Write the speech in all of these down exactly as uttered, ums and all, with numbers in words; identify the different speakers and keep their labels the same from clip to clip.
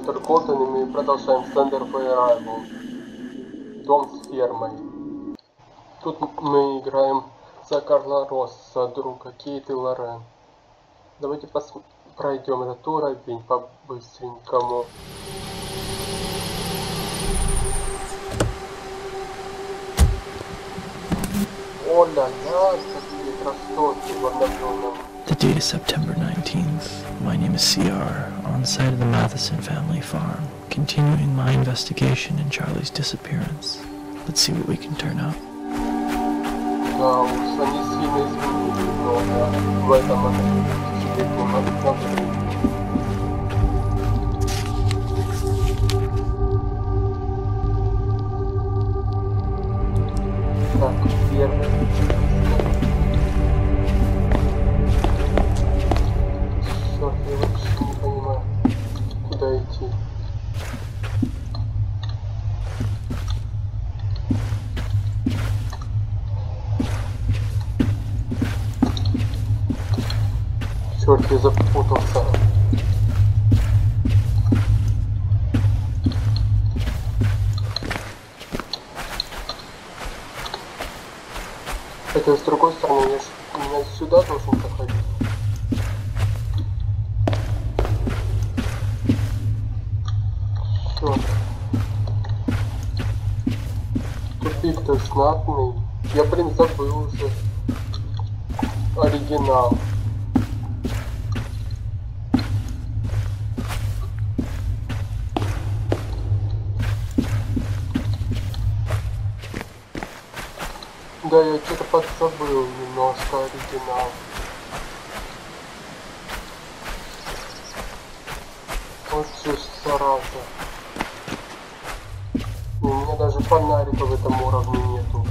Speaker 1: доктор Колтон, и мы продолжаем Slender for Arrival. Дом с фермой. Тут мы играем за Карла Росса, друга Кейт и Лорен. Давайте пос... пройдем этот уровень по-быстренькому. О-ля-ля, какие красоты в обновленном.
Speaker 2: The date is September nineteenth. My name is C R, on site of the Matheson family farm, continuing my investigation in Charlie's disappearance. Let's see what we can turn up.
Speaker 1: Да уж, они сильно изменили много в этом тысячелетнем обновлении. Так, первый. Черт, я вообще не понимаю, куда идти. Черт, я запутался. Хотя с другой стороны, я ж именно сюда должен проходить. Черт. Тупик-то знатный. Я, блин, забыл уже оригинал. Да, я что-то подзабыл немножко оригинал. Вот же зараза. У меня даже фонарика в этом уровне нету.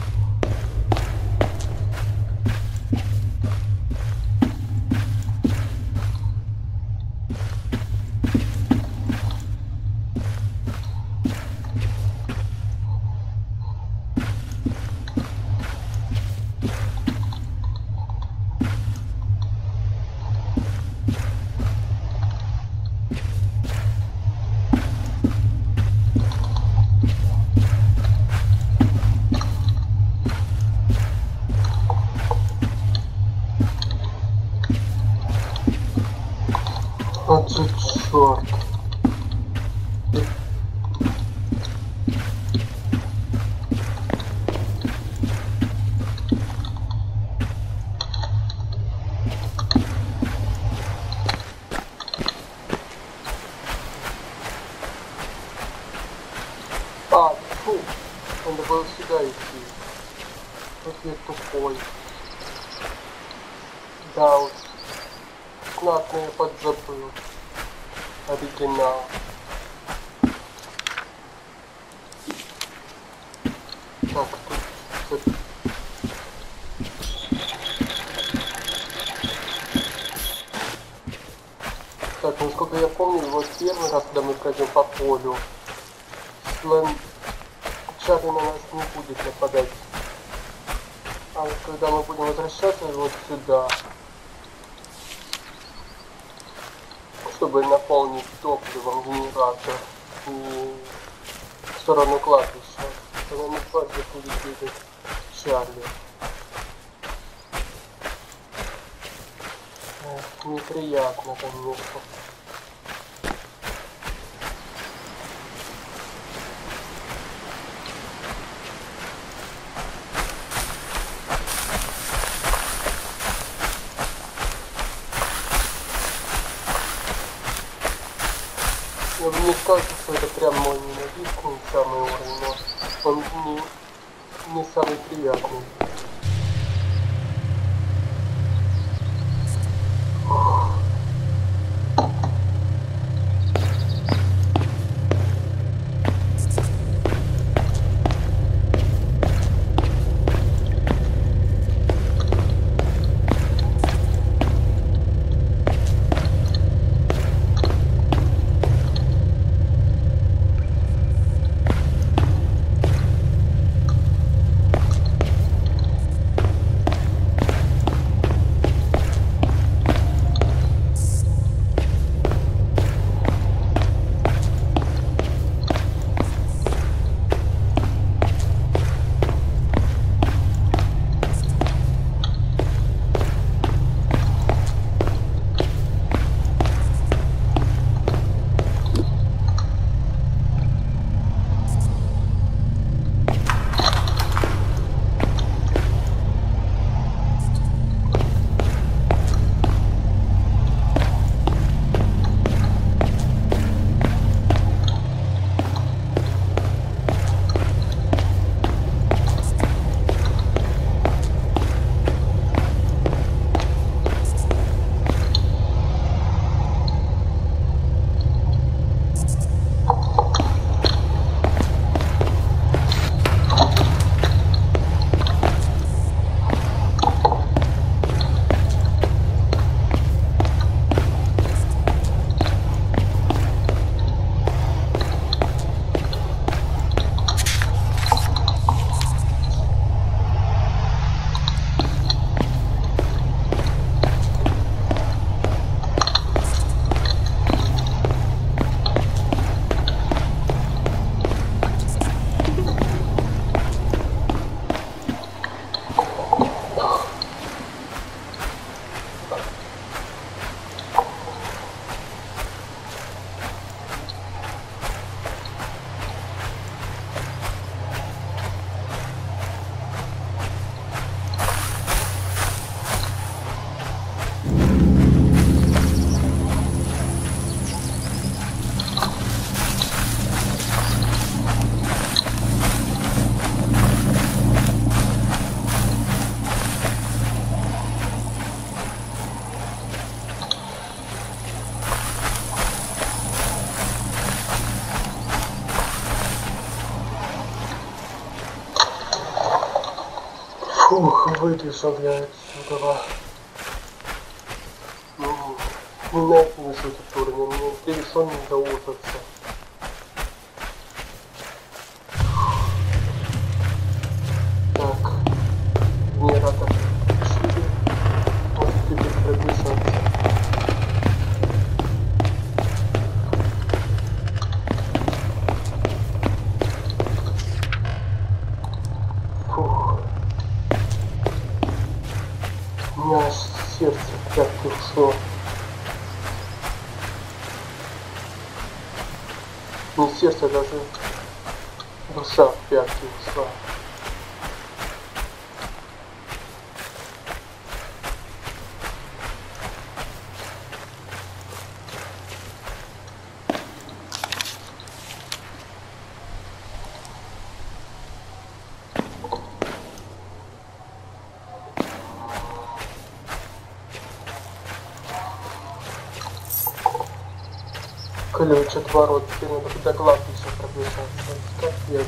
Speaker 1: Вот же черт. А, фу, надо было сюда идти. Вот я тупой. Да уж. Знатно я подзабыл оригинал. Так, тут... Так, насколько я помню, вот первый раз, когда мы пройдем по полю, Слен... Чарли на нас не будет нападать. А вот когда мы будем возвращаться вот сюда, чтобы наполнить топливом генератор и в сторону кладбища, тогда не хватит будет бегать Чарли. Эх, неприятно, конечно. Мне кажется, что это прям мой ненавистный самый уровень, но он не, не самый приятный. Фух, выбежал я отсюда. Ну, не на этом высокий уровень, мне перешел не доутаться. Так, генератор включили. Вот теперь пробежаться. Фух. У меня аж сердце в пятки ушло. Не сердце, даже душа в пятки ушла. Ключ от ворот, теперь надо до кладбища пробежаться. Капец.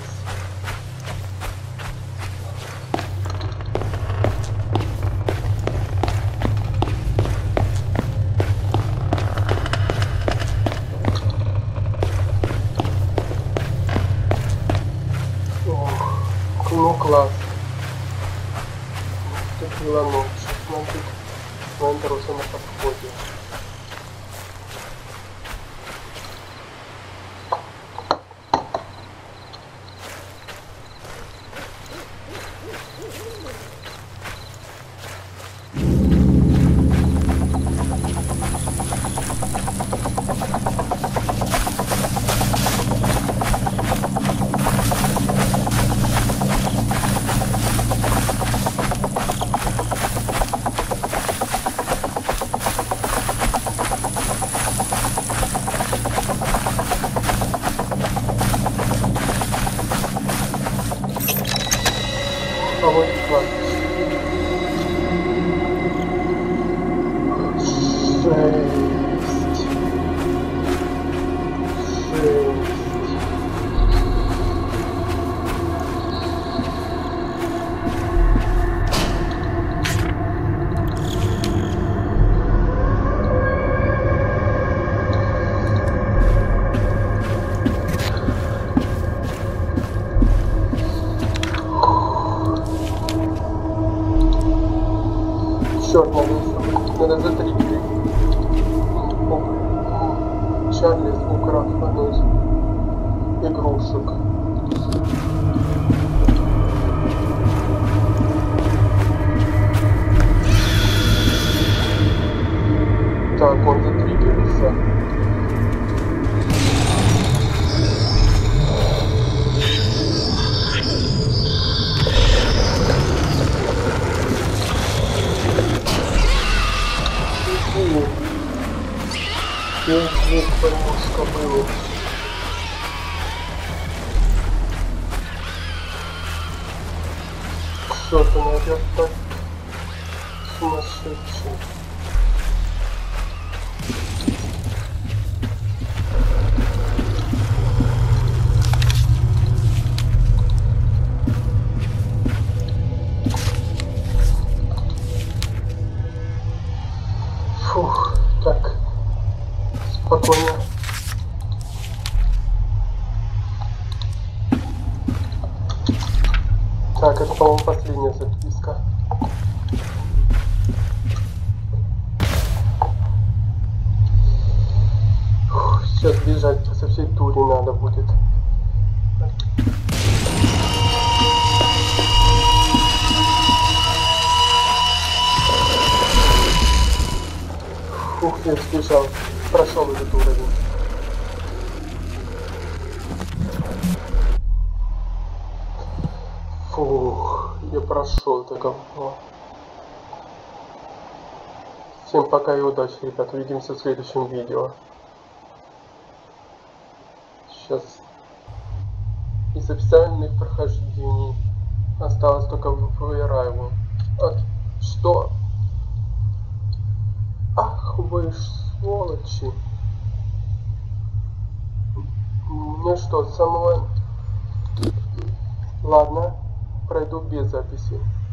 Speaker 1: Ох, ну класс. Наступила ночь. Смотрите, Вендер уже на подходе. А вот и кладбище. Жесть. Жесть. Черт, надо, надо затриггерить. Чарли, украв одну из игрушек. Так, он затриггерился. Я звук пойму с кобылы. Что-то найдет так сумасшедший. Фух, так. Спокойно. Так, это, по-моему, последняя записка. Фух, сейчас бежать со всей тури надо будет. Фух, я сбежал. Прошел этот уровень. Фух, я прошел это говно. Всем пока и удачи, ребят. Увидимся в следующем видео. Сейчас из официальных прохождений осталось только Вейрайву. А что? Ах вы ж сволочи. Мне что, самого... Ладно, пройду без записи.